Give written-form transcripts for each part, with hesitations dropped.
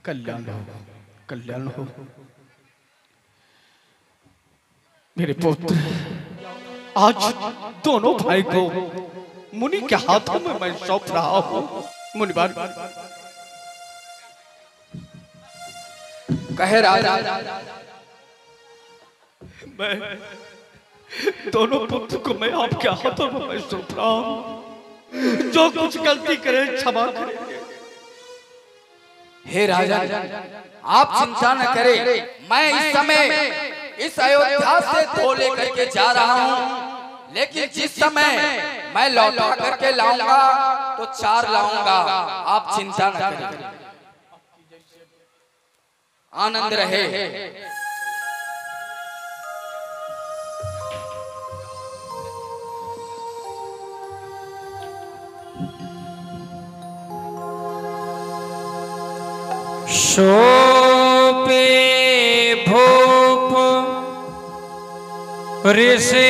कल्याण हो, कल्याण हो। मेरे पुत्र, आज दोनों भाई को मुनि के हाथों में मैं सौंप रहा हूं। मुनिवर, कहे राजा, मैं दोनों पुत्र को मैं आपके हाथों में मैं सौंप रहा हूं। जो कुछ गलती करे क्षमा करेंगे। हे राजा, आप चिंता न करें। मैं इस समय इस अयोध्या से धो लेकर के जा रहा हूँ, लेकिन जिस समय मैं लौटा करके लाऊंगा तो 4 लाऊंगा। आप चिंता न करें, आनंद रहे। शोपे भूप ऋषि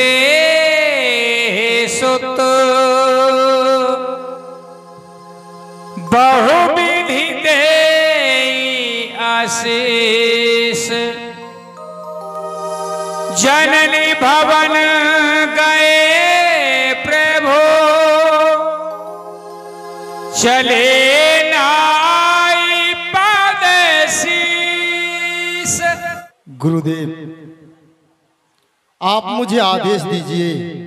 सुत बहुविधि देई आशीष। जननी भवन गए प्रभु चले गुरुदेव, आप मुझे आदेश दीजिए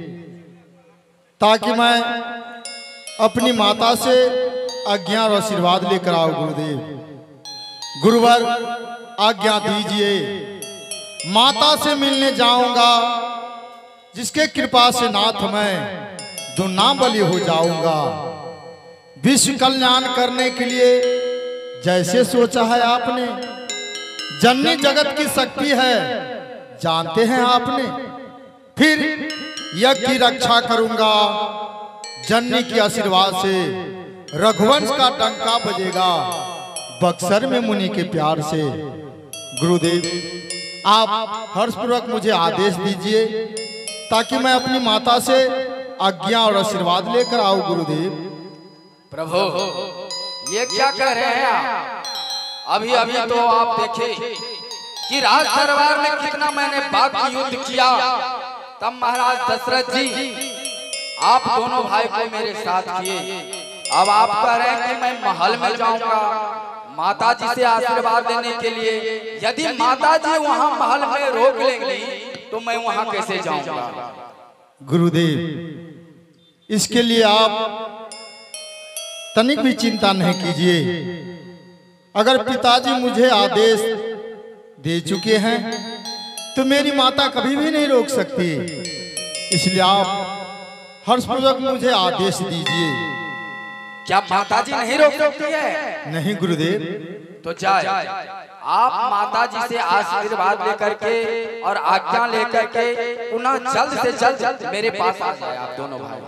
ताकि मैं अपनी माता से आज्ञा और आशीर्वाद लेकर आऊं। गुरुदेव, गुरुवर आज्ञा दीजिए। माता से मिलने जाऊंगा, जिसके कृपा से नाथ मैं दुना बलि हो जाऊंगा। विश्व कल्याण करने के लिए जैसे सोचा है आपने, जननी जगत की शक्ति है जानते हैं आपने। फिर यज्ञ की रक्षा करूंगा, जननी के आशीर्वाद से रघुवंश का डंका बजेगा बक्सर में मुनि के प्यार से। गुरुदेव, आप हर्षपूर्वक मुझे आदेश दीजिए ताकि मैं अपनी माता से आज्ञा और आशीर्वाद लेकर आऊं। गुरुदेव। प्रभु, ये क्या कह रहे हैं आप? अभी अभी तो आप देखे कि राज दरबार में कितना मैंने बाकी युद्ध किया। तब महाराज दशरथ जी आप दोनों भाई को मेरे साथ किए। अब आप कह रहे हैं कि मैं महल में जाऊंगा माता जी से आशीर्वाद लेने के लिए। यदि माता जी वहां महल में रोक लेंगी तो मैं वहां कैसे जाऊंगा? गुरुदेव, इसके लिए आप तनिक भी चिंता नहीं कीजिए। अगर पिताजी मुझे आदेश दे चुके हैं तो मेरी माता कभी भी नहीं रोक सकती। इसलिए आप हर्षपूर्वक मुझे आदेश दीजिए। क्या माता जी नहीं रोक सकती है? नहीं गुरुदेव। तो जाए, आप माता जी से आशीर्वाद लेकर के और आज्ञा लेकर के पुनः जल्द से जल्द मेरे पास आ जाए आप दोनों भाई।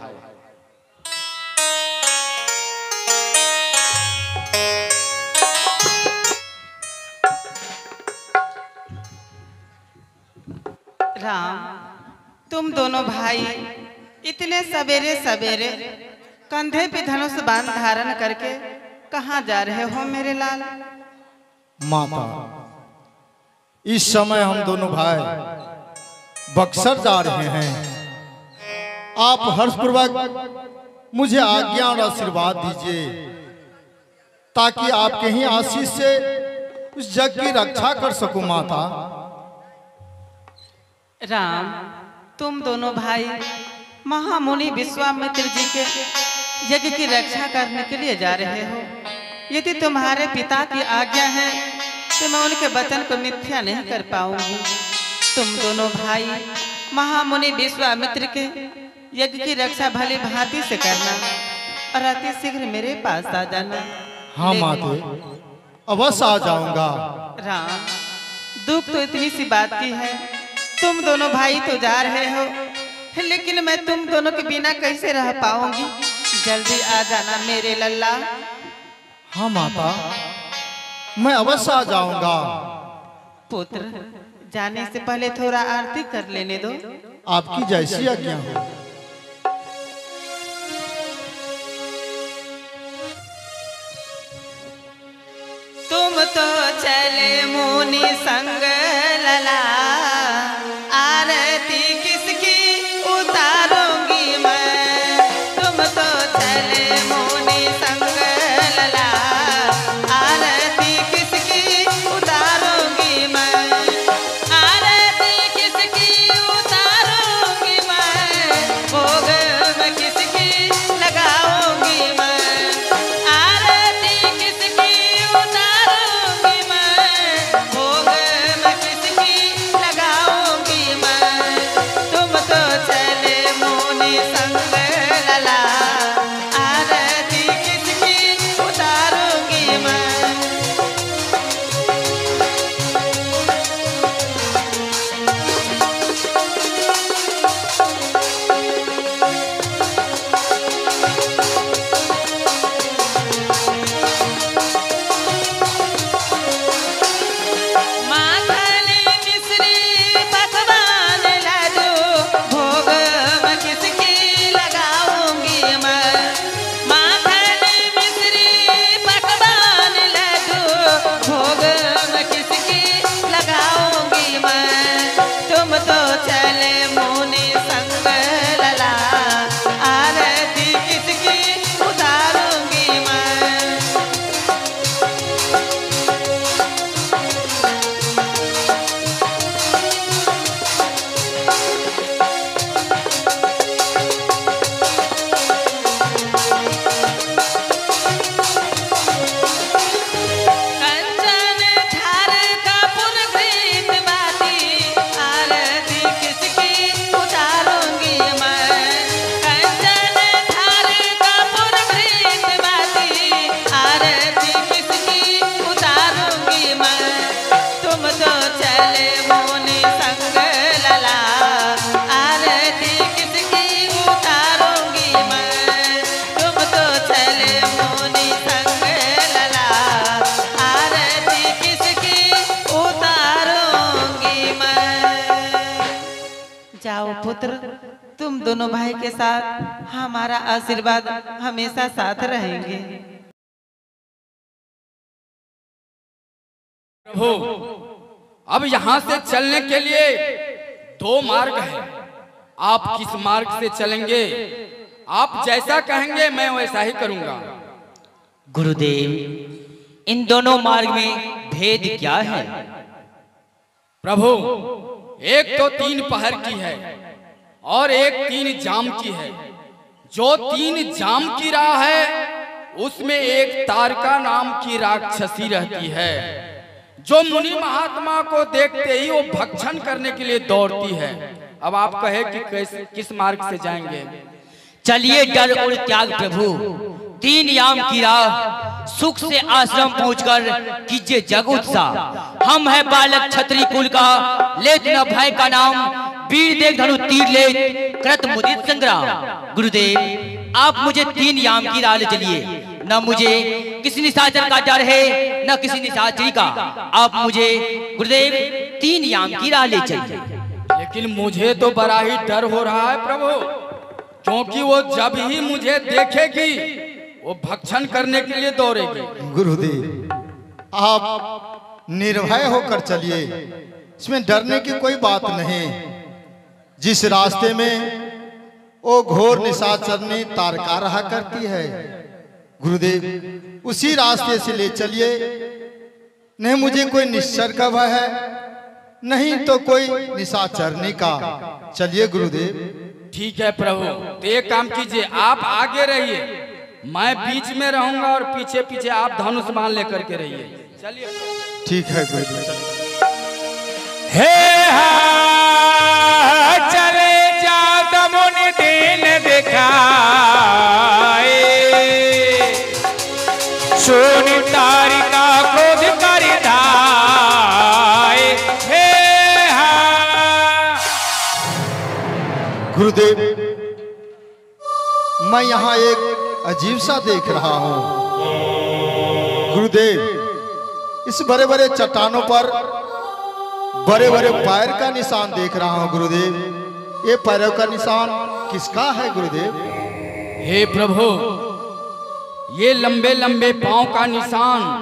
राम, तुम दोनों भाई इतने सवेरे सवेरे कंधे पे धनुष बाण धारण करके कहाँ जा रहे हो मेरे लाल? माता, इस समय हम दोनों भाई बक्सर जा रहे हैं। आप हर्षपूर्वक मुझे आज्ञा और आशीर्वाद दीजिए ताकि आपके ही आशीष से उस जग की रक्षा कर सकूं। माता। राम, तुम दोनों भाई महामुनि विश्वामित्र जी के यज्ञ की रक्षा करने के लिए जा रहे हो। यदि तुम्हारे पिता की आज्ञा है तो मैं उनके वचन को मिथ्या नहीं कर पाऊंगी। तुम दोनों भाई महामुनि विश्वामित्र के यज्ञ की रक्षा भली भांति से करना और अति शीघ्र मेरे पास आ जाना। हाँ माते, अवश्य आ जाऊंगा। राम, दुख तो इतनी सी बात की है, तुम दोनों भाई तो जा रहे हो, लेकिन मैं तुम दोनों के बिना कैसे रह पाऊंगी? जल्दी आ जाना मेरे लल्ला। हाँ माता, मैं अवश्य आ जाऊंगा। पुत्र, जाने से पहले थोड़ा आरती कर लेने दो। आपकी जैसी आज्ञा हो। तुम तो चले मुनि संग लला, आरती किसकी उतारूंगी मैं। तुम तो चले मुनि संग लला, आरती किसकी उतारूंगी मैं। आरती किसकी उतारूंगी मैं, भोग मैं किसकी लगाऊंगी मैं। आरती किसकी उतारूंगी मैं, भोग मैं किसकी लगाऊंगी मैं। तुम तो चले मुनि संग लला, आरती किसकी उतारूंगी मैं। माखनी मिश्री पकवान लड्डू, भोग मैं किसकी लगाऊंगी मैं। माखनी मिश्री पकवान लड्डू, भोग मैं किसकी लगाऊंगी मैं। तुम तो चले मुनि संग लला, आरती किसकी उतारूंगी मैं। कंचन झार कपूर घृत बाती, आरती किसकी उतारूंगी मैं। कंचन झार कपूर घृत बाती, आरती किसकी उतारूंगी मैं। तुम तो चले मुनि संग लला, आरती किसकी उतारूंगी मैं। तुम तो चले मुनि संग लला, आरती किसकी उतारूंगी मैं। जाओ पुत्र, तुम दोनों भाई के साथ हमारा आशीर्वाद हमेशा साथ रहेंगे। प्रभु, अब यहाँ से चलने के लिए दो मार्ग है। आप किस मार्ग से चलेंगे? आप जैसा कहेंगे मैं वैसा ही करूंगा। गुरुदेव, इन दोनों मार्ग में भेद क्या है? प्रभु, एक तो 3 पहर की है और एक 3 जाम की है। जो 3 जाम की राह है उसमें एक तारका नाम की राक्षसी रहती है, जो मुनि महात्मा को देखते ही वो भक्षण करने के लिए दौड़ती है। अब आप कहे कि किस मार्ग से जाएंगे? चलिए डर और त्याग प्रभु, 3 याम की राह, सुख से आश्रम पहुंचकर कीजिए जग उत्साह। हम है बालक क्षत्रिय कुल का, लेत न भय का नाम, वीर देख धनु तीर ले कृत मुदित संग्राम। गुरुदेव, आप मुझे 3 याम की राह ले चलिए। न मुझे किसी निशाचर का डर है, न किसी निशाचरी का। आप मुझे गुरुदेव 3 याम की राह ले चलिए। लेकिन मुझे तो बड़ा ही डर हो रहा है प्रभु, क्योंकि वो जब ही मुझे देखेगी वो भक्षण करने के लिए दौड़ेगी। गुरुदेव, आप निर्भय होकर चलिए, इसमें डरने की कोई बात नहीं। जिस रास्ते में वो घोर निशाचरनी तारका रहा करती है, गुरुदेव उसी रास्ते से ले चलिए। नहीं मुझे कोई निश्चर का भय है, नहीं तो कोई निशाचरनी का। चलिए गुरुदेव। ठीक है प्रभु, तो एक काम कीजिए, आप आगे रहिए, मैं बीच में रहूंगा और पीछे पीछे आप धनुष बाण लेकर के रहिए। चलिए। ठीक है गुरुदेव। हे चले जा मुनि दीन दिखाए, सुन तारिका क्रोध कर धाए। हे गुरुदेव, मैं यहाँ एक अजीब सा देख रहा हूँ। गुरुदेव, इस बड़े बड़े चट्टानों पर बड़े बड़े पैर का निशान देख रहा हूँ। गुरुदेव, ये पैरों का निशान किसका है गुरुदेव? हे प्रभु, ये लंबे लंबे पांव का निशान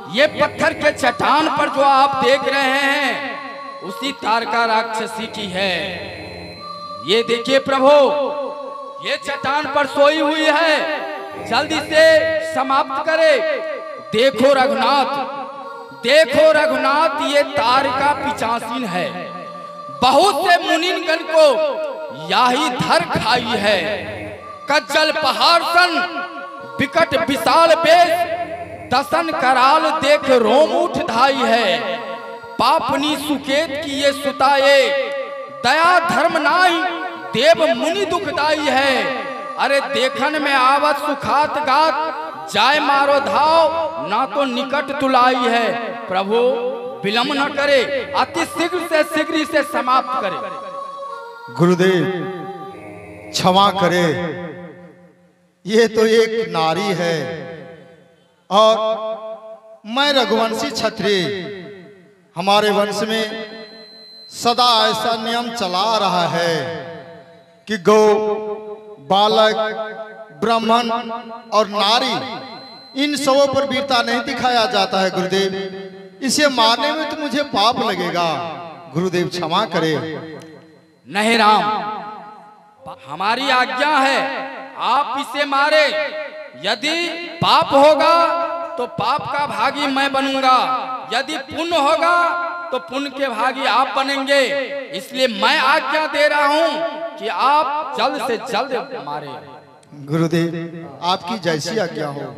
ये पत्थर के चट्टान पर जो आप देख रहे हैं उसी तारका राक्षसी की है। ये देखिए प्रभु, ये चट्टान पर सोई हुई है, जल्दी से समाप्त करे। देखो रघुनाथ, देखो रघुनाथ, ये तारका पिचासीन है। बहुत से मुनिनगण को याही धर खाई है। कज्जल पहाड़ सन विकट विशाल बेश, दसन कराल देख रोम उठ धाई है। पापनी सुकेत की ये सुताए, दया धर्म नाई देव मुनि दुखदाई है। अरे देखन में आवत सुखात गात, जाय मारो धाव ना तो निकट तुलाई है। प्रभु विलंब न करे, अति शीघ्र से शीघ्र से समाप्त करे। गुरुदेव क्षमा करे, ये तो एक नारी है और मैं रघुवंशी क्षत्रिय। हमारे वंश में सदा ऐसा नियम चला रहा है कि गौ, बालक, ब्राह्मण और नारी इन सबों पर वीरता नहीं दिखाया जाता है। गुरुदेव इसे मारने में तो मुझे पाप लगेगा, गुरुदेव क्षमा करे। नहीं राम, हमारी आज्ञा है आप इसे मारे। यदि पाप होगा तो पाप का भागी मैं बनूंगा, यदि पुण्य होगा तो पुण्य के भागी आप बनेंगे। इसलिए मैं आज्ञा दे रहा हूं कि आप जल्द से जल्द मारे। गुरुदेव आपकी जैसी आज्ञा हो।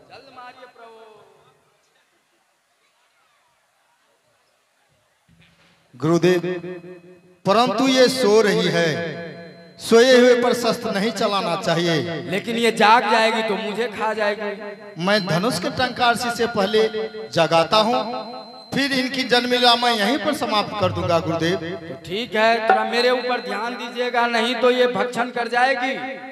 गुरुदेव परंतु ये सो रही है, सोए हुए पर शस्त्र नहीं चलाना चाहिए। लेकिन ये जाग जाएगी तो मुझे खा जाएगी। मैं धनुष के टंकार से पहले जगाता हूँ, फिर इनकी जन्मलीला मैं यहीं पर समाप्त कर दूंगा। गुरुदेव तो ठीक है, थोड़ा मेरे ऊपर ध्यान दीजिएगा, नहीं तो ये भक्षण कर जाएगी।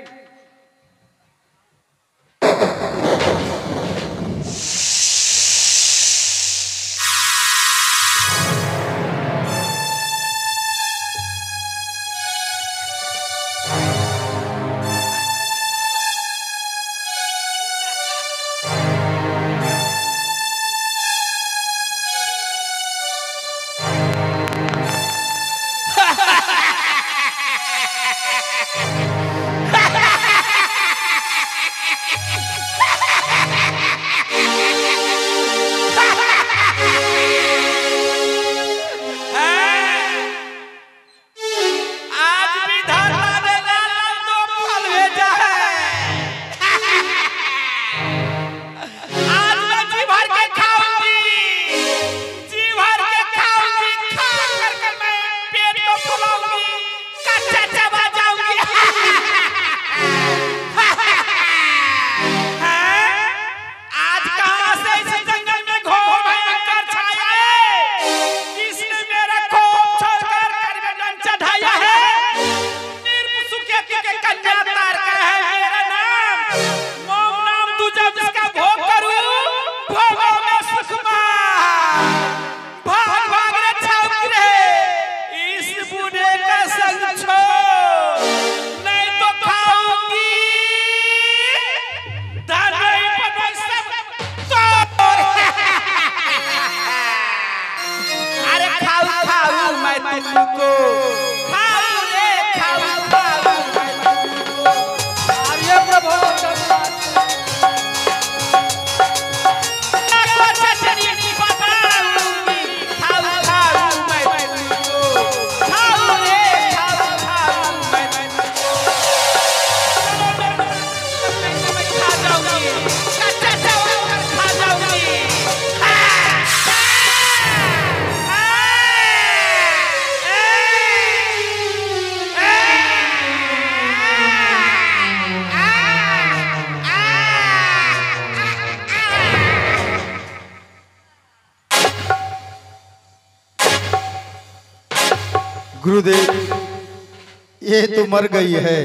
गुरुदेव ये तो मर गई है,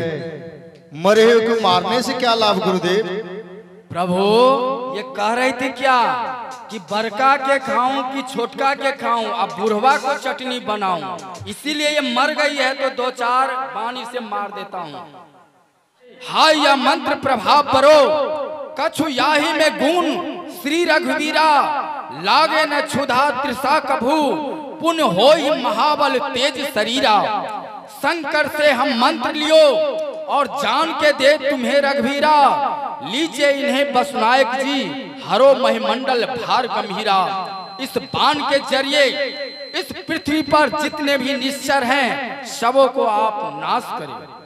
मरे हुए को मारने से क्या लाभ गुरुदेव? प्रभु ये कह रही थी क्या कि बड़का के खाऊं कि छोटका के खाऊं, अब बुढ़वा को चटनी बनाऊं, इसीलिए ये मर गई है तो दो चार बाणी से मार देता हूं। हाय या मंत्र प्रभाव परो कछु याही में गुण श्री रघुवीरा, लागे न क्षुधा तृषा कभू, पुण्य होई महाबल तेज शरीरा। शंकर से हम मंत्र लियो और जान के दे तुम्हें रघुवीरा। लीजिए इन्हें बसनायक जी, हरो महिमंडल भार गंभीरा। इस बाण के जरिए इस पृथ्वी पर जितने भी निश्चर हैं, सबों को आप नाश करें।